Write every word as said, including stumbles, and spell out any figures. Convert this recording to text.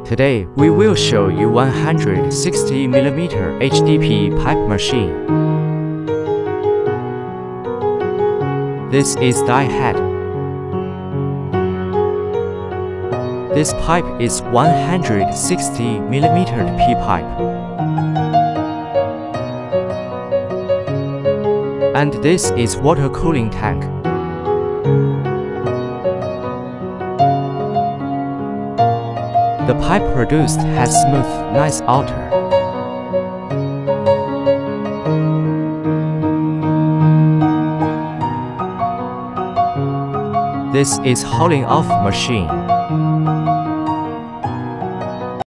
Today, we will show you one hundred sixty millimeter H D P E pipe machine. This is die head. This pipe is one hundred sixty millimeter P pipe. And this is water cooling tank. The pipe produced has smooth, nice outer. This is hauling off machine.